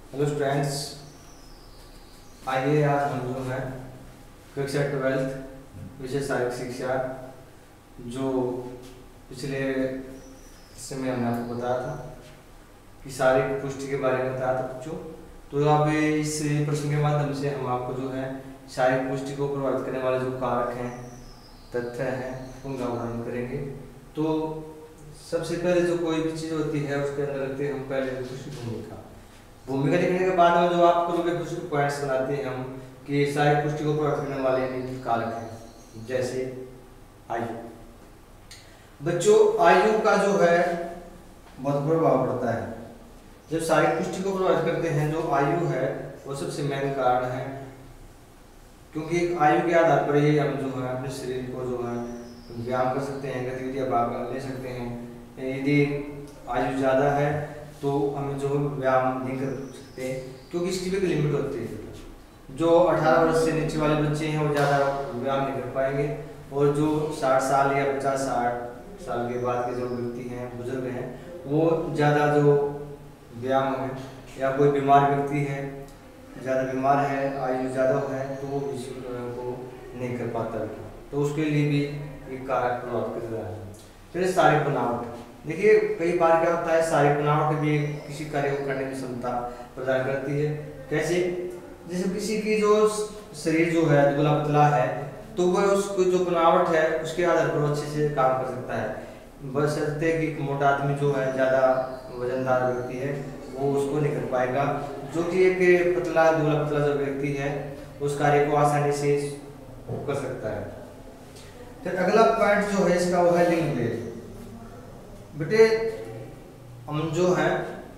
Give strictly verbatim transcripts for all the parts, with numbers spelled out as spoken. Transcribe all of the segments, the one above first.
Hello students, आइए आज हम जो है कक्षा ट्वेल्थ विषय शारीरिक शिक्षा जो पिछले समय हमने आपको बताया था कि शारीरिक पुष्टि के बारे में बताया था बच्चों। तो अब इस प्रश्न के माध्यम से हम आपको जो है शारीरिक पुष्टि को प्रभावित करने वाले जो कारक हैं, तथ्य हैं, उनका वर्णन करेंगे। तो सबसे पहले जो कोई भी चीज़ होती है उसके अंदर रखते हैं हम पहले उसकी भूमिका भूमिका लिखने के बाद में जो आपको जो कुछ पॉइंट्स बनाते हैं हम कि शारीरिक पुष्टि को प्रभावित करने वाले निम्न कारक हैं। जैसे आयु। बच्चों, आयु का जो है बहुत प्रभाव पड़ता है। जब शारीरिक पुष्टि को प्रभावित करते हैं जो आयु है वो सबसे मेन कारण है, क्योंकि आयु के आधार पर ही हम जो है अपने शरीर को जो है व्यायाम कर सकते हैं, गतिविधियां भाग ले सकते हैं। यदि आयु ज़्यादा है तो हमें जो व्यायाम नहीं कर सकते, क्योंकि इसकी भी लिमिट होती है। जो अठारह वर्ष से नीचे वाले बच्चे हैं वो ज़्यादा व्यायाम नहीं कर पाएंगे, और जो साठ साल या पचास साठ साल के बाद के जो व्यक्ति हैं, बुजुर्ग हैं, वो ज़्यादा जो व्यायाम है, या कोई बीमार व्यक्ति है, ज़्यादा बीमार है, आयु ज़्यादा है, तो वो इस को नहीं कर पाता, तो उसके लिए भी एक कारक प्रभावित कर रहा है। फिर शारीरिक बनावट। देखिए, कई बार क्या होता है, शारीरिक बनावट भी किसी कार्य को करने की क्षमता प्रदान करती है। कैसे? जैसे किसी की जो शरीर जो है दुबला पतला है, तो वह उसको जो बनावट है उसके आधार पर अच्छे से काम कर सकता है। बशर्ते कि मोटा आदमी जो है, ज़्यादा वजनदार व्यक्ति है, वो उसको नहीं कर पाएगा। जो कि एक पतला दुबला पतला जो व्यक्ति है उस कार्य को आसानी से कर सकता है। फिर अगला पॉइंट जो है इसका वो है लिंग भेद। बेटे, हम जो है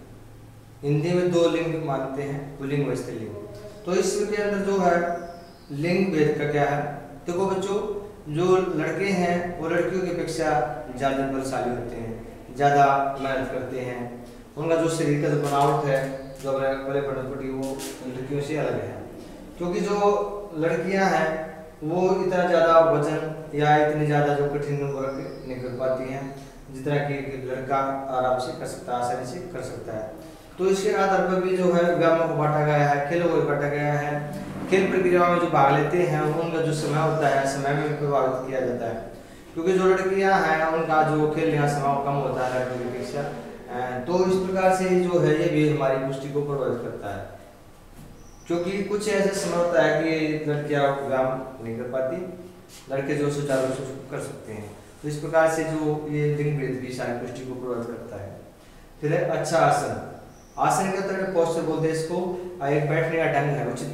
हिंदी में दो लिंग मानते हैं, पुल्लिंग व स्त्रीलिंग। तो इसके अंदर जो है लिंग भेद का क्या है? देखो बच्चों, जो लड़के हैं वो लड़कियों की अपेक्षा ज़्यादा बलशाली होते हैं, ज़्यादा मेहनत करते हैं। उनका जो शरीर का जो बनावट है, जो बड़े बड़े वो लड़कियों से अलग है, क्योंकि जो लड़कियां हैं वो इतना ज़्यादा वजन या इतनी ज़्यादा जो कठिन वर्क नहीं कर पाती हैं जितना कि लड़का आराम से कर सकता है, आसानी से कर सकता है। तो इसके आधार पर भी जो है व्यायामों को बांटा गया है, खेलों को बांटा गया है। खेल प्रक्रियाओं में जो भाग लेते हैं उनका जो समय होता है, समय में प्रभावित किया जाता है, क्योंकि जो लड़कियां हैं उनका जो खेलने का समय कम होता है लड़कियों की अपेक्षा। तो इस प्रकार से जो है ये भी हमारी पुष्टि को प्रभावित करता है, क्योंकि कुछ ऐसा समय होता है कि लड़कियां व्यायाम नहीं कर पाती, लड़के जो सुचारू रूप से कर सकते हैं। तो इस प्रकार से जो ये लिंग भेद भी शारीरिक पुष्टि को प्रभावित करता है। फिर है अच्छा आसन। आसन के तरह पोस्चर बोलते हैं इसको। एक बैठने का ढंग है, उचित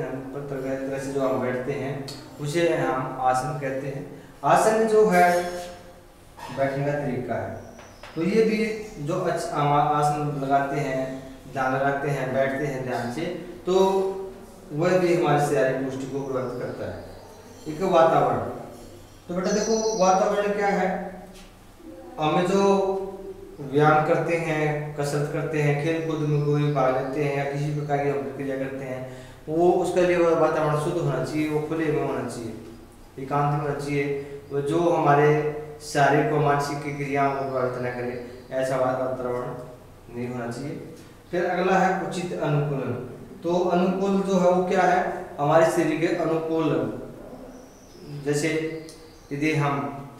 तरह से जो हम बैठते हैं उसे हम आसन कहते हैं। आसन जो है बैठने का तरीका है। तो ये भी जो अच्छा आसन लगाते हैं, ध्यान लगाते हैं, बैठते हैं ध्यान से, तो वह भी हमारे शारीरिक पुष्टि को प्रभावित करता है। एक वातावरण। तो बेटा देखो, वातावरण क्या है? हमें जो व्यायाम करते हैं, कसरत करते हैं, खेल कूद में कोई भाग लेते हैं या किसी प्रकार की हम प्रक्रिया करते हैं, वो उसके लिए वह वातावरण शुद्ध होना चाहिए, वो खुले में होना चाहिए, एकांत में होना चाहिए, वो जो हमारे शारीरिक और मानसिक क्रियाओं को प्रभावित न करे, ऐसा वातावरण नहीं होना चाहिए। फिर अगला है उचित अनुकूलन। तो अनुकूल जो है वो क्या है? हमारे शरीर के अनुकूल। जैसे यदि हम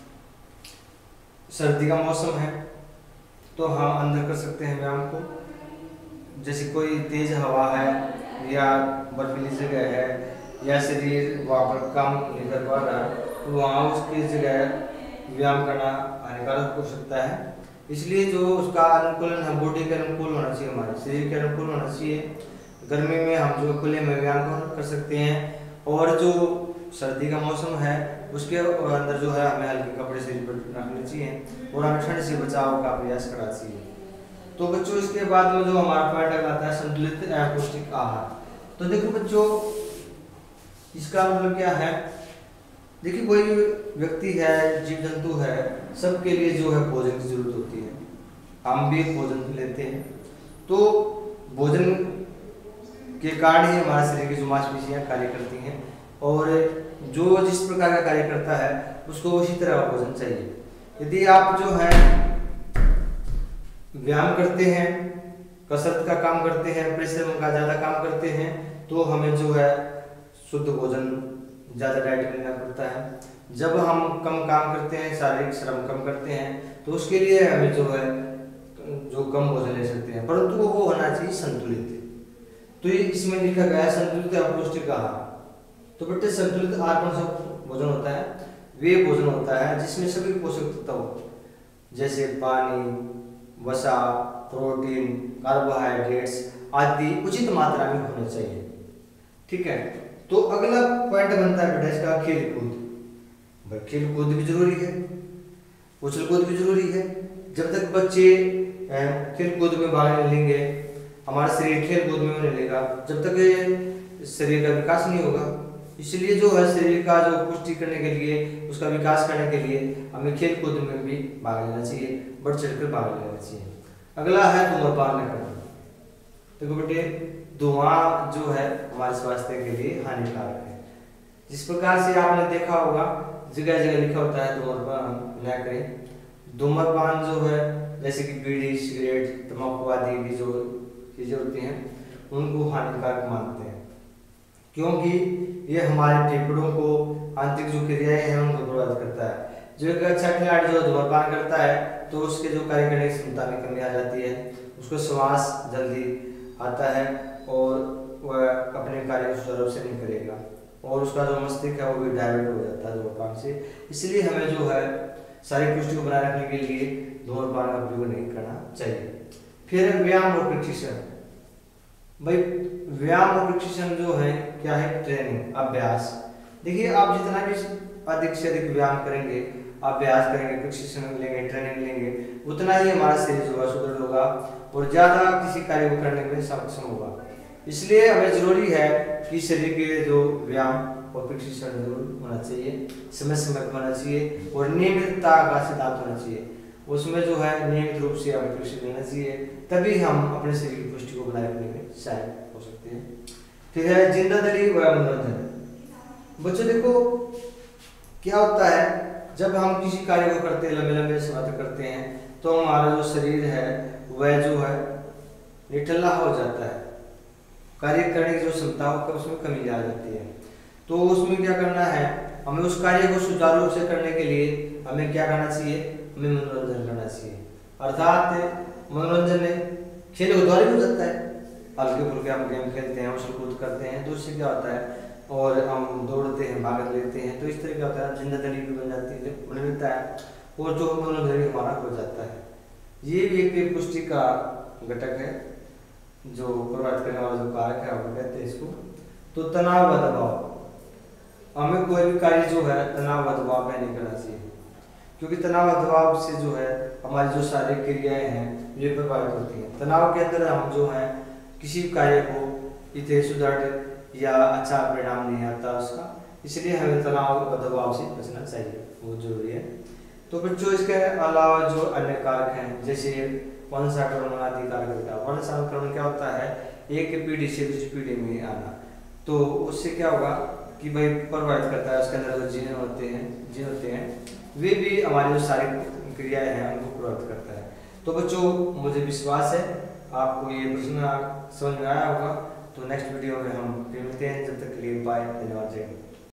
सर्दी का मौसम है तो हम अंदर कर सकते हैं व्यायाम को। जैसे कोई तेज हवा है या बर्फीली जगह है या शरीर वहाँ पर काम नहीं कर पा रहा है, तो वहाँ उसकी जगह व्यायाम करना हानिकारक हो सकता है। इसलिए जो उसका अनुकूलन है, बॉडी के अनुकूल होना चाहिए, हमारे शरीर के अनुकूल होना चाहिए। गर्मी में हम जो खुले में व्यायाम कर सकते हैं, और जो सर्दी का मौसम है उसके अंदर जो है हमें हल्के कपड़े शरीर पर रखने चाहिए और हमें ठंड से बचाव का प्रयास करना चाहिए। तो बच्चों, इसके बाद में जो हमारा पॉइंट आता है संतुलित एवं पौष्टिक आहार। तो देखो बच्चों, इसका मतलब क्या है? देखिए, कोई व्यक्ति है, जीव जंतु है, सबके लिए जो है भोजन की जरूरत होती है। हम भी भोजन लेते हैं, तो भोजन के कारण ही हमारे शरीर की जो मांसपेशियां कार्य करती हैं, और जो जिस प्रकार का कार्य करता है उसको उसी तरह का भोजन चाहिए। यदि आप जो है व्यायाम करते हैं, कसरत का काम करते हैं, परिश्रम का ज़्यादा काम करते हैं, तो हमें जो है शुद्ध भोजन ज़्यादा डाइट लेना पड़ता है। जब हम कम काम करते हैं, शारीरिक श्रम कम करते हैं, तो उसके लिए हमें जो है जो कम भोजन ले सकते हैं, परंतु वो होना चाहिए संतुलित। तो ये इसमें लिखा गया है संतुलित और पौष्टिक आहार। तो बेटे संतुलित आहार कौन सा भोजन होता है? वे भोजन होता है जिसमें सभी पोषक तत्व जैसे पानी, वसा, प्रोटीन, कार्बोहाइड्रेट्स आदि उचित मात्रा में होने चाहिए। ठीक है। तो अगला पॉइंट बनता है बेटा इसका खेल कूद। भाई खेल कूद भी जरूरी है, उछल कूद भी जरूरी है। जब तक बच्चे खेल कूद में भाग नहीं लेंगे, हमारा शरीर खेल कूद में नहीं लेगा, जब तक शरीर का विकास नहीं होगा। इसलिए जो है शरीर का जो पुष्टि करने के लिए, उसका विकास करने के लिए हमें खेल कूद में भी भाग लेना चाहिए, बढ़ चढ़कर भाग लेना चाहिए। अगला है धूम्रपान न करना। देखो बेटे धुआं जो है हमारे स्वास्थ्य के लिए हानिकारक है। जिस प्रकार से आपने देखा होगा जगह जगह लिखा होता है धूम्रपान न करें। धूम्रपान जो है जैसे कि बीड़ी, सिगरेट, तंबाकू आदि की जो चीजें होती हैं उनको हानिकारक मानते हैं, क्योंकि ये हमारे फेफड़ों को, आंतरिक जो क्रियाएं हैं उनको प्रभावित करता है। जो एक अच्छा खिलाड़ी जो धूम्रपान करता है तो उसके जो कार्य करने की क्षमता में कमी आ जाती है, उसको श्वास जल्दी आता है और वह अपने कार्य को सुचारू से नहीं करेगा, और उसका जो मस्तिष्क है वो भी डाइवर्ट हो जाता है धूम्रपान से। इसलिए हमें जो है शारीरिक पुष्टि को बनाए रखने के लिए धूम्रपान का उपयोग नहीं करना चाहिए। फिर व्यायाम और प्रशिक्षण। भाई व्यायाम और प्रशिक्षण जो है क्या है? ट्रेनिंग, अभ्यास। देखिए आप जितना भी अधिक से अधिक व्यायाम करेंगे, अभ्यास करेंगे, प्रशिक्षण लेंगे, ट्रेनिंग लेंगे, उतना ही हमारा शरीर जो है सुदृढ़ होगा और ज्यादा किसी कार्य को करने में सक्षम होगा। इसलिए हमें जरूरी है कि शरीर के जो व्यायाम और प्रशिक्षण जरूर होना चाहिए, समय समय पर होना चाहिए और नियमितता का सिद्धांत होना चाहिए। उसमें जो है नियमित रूप से हमें प्रशिक्षण लेना चाहिए, तभी हम अपने शरीर की पुष्टि को बनाए रखने में सहायक हो सकते हैं। फिर है जिंदादिली व मनोरंजन। बच्चों देखो क्या होता है, जब हम किसी कार्य को करते हैं, लंबे लंबे समय करते हैं, तो हमारा जो शरीर है वह जो है निठल्ला हो जाता है, कार्य करने की जो क्षमता है उसमें कमी आ जाती है। तो उसमें क्या करना है, हमें उस कार्य को सुचारू रूप से करने के लिए हमें क्या करना चाहिए? हमें मनोरंजन करना चाहिए। अर्थात मनोरंजन में खेल के द्वारा भी हो जाता है, हल्के फुल्के हम गेम खेलते हैं, उछल कूद करते हैं, तो उससे क्या होता है, और हम दौड़ते हैं, भाग लेते हैं, तो इस तरह क्या होता है जिंदादिली भी बन जाती है, बन मिलता है और जो मनोरंजन हमारा हो जाता है। ये भी एक पुष्टि का घटक है जो प्रभावित करने वाला जो कारक है हम कहते हैं इसको। तो तनाव व दबाव। हमें कोई भी कार्य जो है तनाव व दबाव में नहीं करना चाहिए, क्योंकि तनाव व दबाव से जो है हमारी जो शारीरिक क्रियाएं हैं ये प्रभावित होती हैं। तनाव के अंदर हम जो है किसी कार्य को इतने सुदृढ़ या अच्छा परिणाम नहीं आता उसका, इसलिए हमें तनाव व दबाव से बचना चाहिए, बहुत जरूरी है। तो बच्चों इसके अलावा जो अन्य कारक हैं जैसे वंश संक्रमण आदि कारक होता है। वंश संक्रमण क्या होता है? एक पीढ़ी से दूसरी पीढ़ी में आना, तो उससे क्या होगा कि भाई प्रभावित करता है, उसके अंदर जो जीन होते हैं जीन होते हैं वे भी हमारी जो शारीरिक क्रियाएं हैं उनको प्रभावित करता है। तो बच्चों मुझे विश्वास है आपको ये प्रश्न समझ में आया होगा। तो नेक्स्ट वीडियो में हम फिर मिलते हैं, जब तक के लिए बाय, धन्यवाद।